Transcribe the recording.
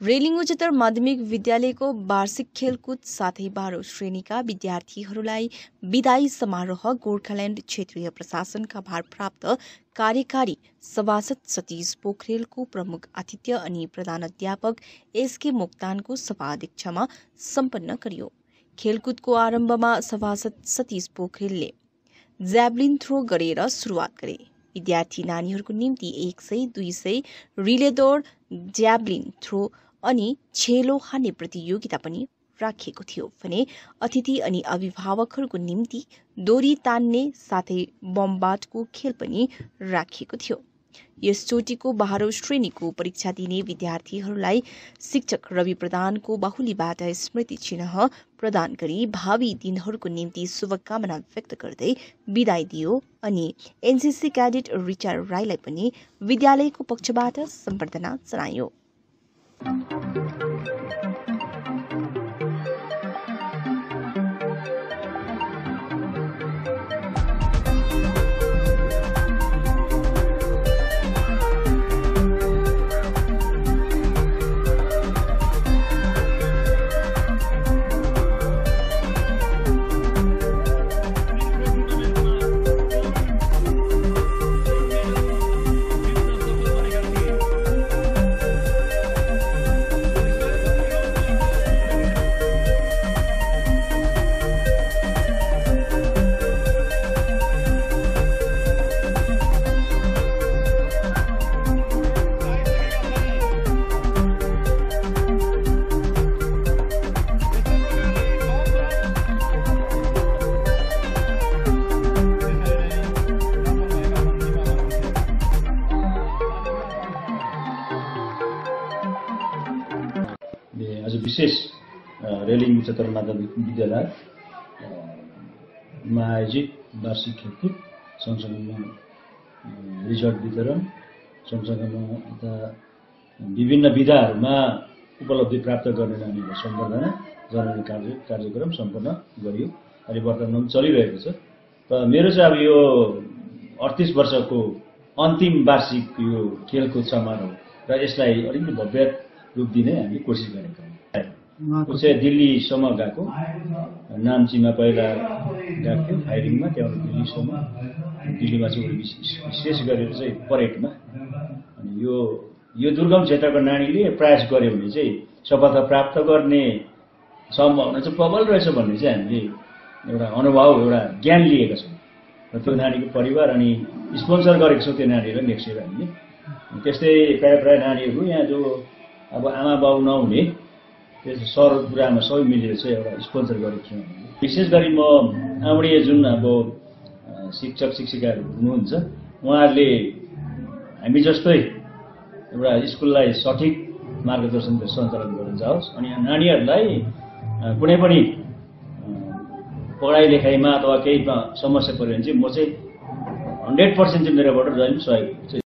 Railing उच्चतर माध्यमिक विद्यालयको वार्षिक खेलकुद साथै 12औं श्रेणीका विद्यार्थीहरूलाई विदाई समारोह गोर्खाल्यान्ड क्षेत्रीय प्रशासनका भारप्राप्त कार्यकारी सभासद सतीश पोखरेलको प्रमुख आतिथ्य अनि प्रधानाध्यापक एसके मोक्तानको सभाध्यक्षमा सम्पन्न गरियो। खेलकुदको आरम्भमा सभासद सतीश पोखरेलले ज्याभलिन थ्रो गरेर सुरुवात गरे। विद्यार्थी नानीहरूको निम्ति 100, 200 रिले दौड, ज्याभलिन थ्रो अनि छेलो हान्ने प्रतियोगिता पनि राखिएको थियो भने अतिथि अनि अभिभावकहरूको निम्ति डोरी तान्ने साथै बमबाटको खेल पनि राखिएको थियो। यस चोटिको 12औं श्रेणीको परीक्षा दिने विद्यार्थीहरूलाई शिक्षक रवि प्रधानको बाहुलीबाट स्मृति चिन्ह प्रदान गरी भावी दिनहरूको निम्ति शुभकामना व्यक्त गर्दै बिदाई दियो अनि एनसीसी क्याडेट रिचा राईलाई पनि विद्यालयको पक्षबाट सम्बर्धना जनायो। आज विशेष रेलिङ उच्चतर माध्यमिक विद्यालय मा आयोजित वार्षिक खेलकुद सँगसँगै रिजल्ट वितरण सँगसँगैमा यता विभिन्न विधाहरूमा उपलब्धि प्राप्त गर्ने नानीहरूलाई सम्बर्धना जनाउने कार्यक्रम सम्पन्न गरियो। अहिले वर्तमानमा चलिरहेको छ। त मेरो चाहिँ अब यो 38 वर्षको अन्तिम वार्षिक यो खेलकुद समारोह र यसलाई अलिकति भव्य रूप दिने हामी कोसिस गरेका छौँ। ऊ चाहिँ दिल्लीसम्म गएको, नाम्चीमा पहिला गएको थियो फायरिङमा, त्यहाँबाट दिल्लीसम्म, दिल्लीमा चाहिँ विशेष गरेर चाहिँ परेडमा। अनि यो दुर्गम क्षेत्रको नानीले प्रयास गर्यो भने चाहिँ सफलता प्राप्त गर्ने सम्भावना चाहिँ प्रबल रहेछ भन्ने चाहिँ हामीले एउटा अनुभव, एउटा ज्ञान लिएका छौँ र त्यो नानीको परिवार अनि स्पोन्सर गरेको छौँ त्यो नानीहरूलाई नेक्स्ट इयर हामीले। त्यस्तै प्राय नानीहरू यहाँ जो अब आमा बाउ नहुने त्यस्तो सरगुरामा सबै मिलेर चाहिँ एउटा स्पोन्सर गरेको छौँ। विशेष गरी म आउँदो जुन अब शिक्षक शिक्षिकाहरू हुनुहुन्छ उहाँहरूले हामी जस्तै एउटा स्कुललाई सठिक मार्गदर्शन सञ्चालन गर्न जाओस् अनि नानीहरूलाई कुनै पनि पढाइ लेखाइमा अथवा केही समस्या पऱ्यो भने चाहिँ म चाहिँ 100% चाहिँ मेरोबाट जहिले पनि सहयोग